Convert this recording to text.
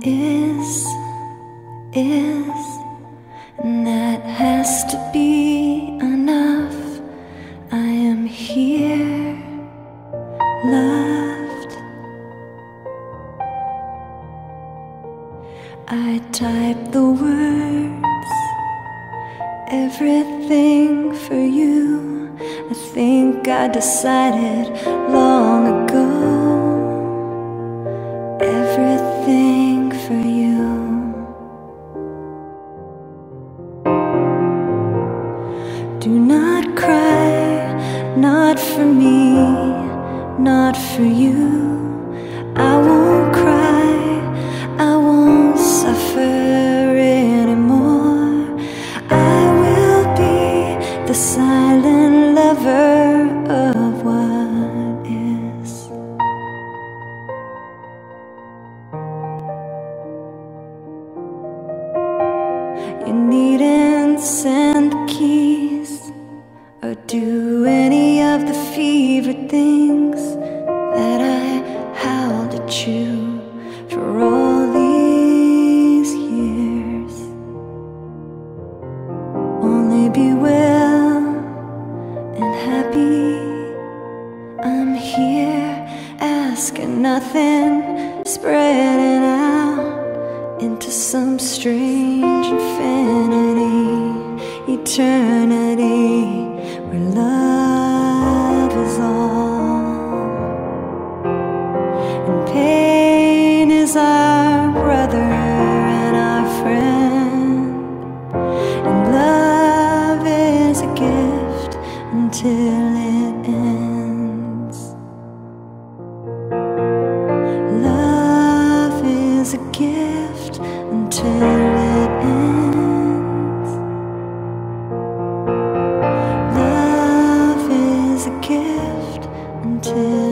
and that has to be enough. I am here, loved. I type the words, everything for you. I think I decided long ago, everything for you. Do not cry, not for me, not for you. I won't cry, I won't suffer anymore. I will be the silent lover of what is. You needn't send the keys or do any of the favorite things that I howled at you for all these years. Only be well and happy. I'm here asking nothing, spreading out into some strange infinity, eternity, where love is all, and pain is our brother and our friend, and love is a gift until it ends. Love is a gift until it ends. Love is a gift until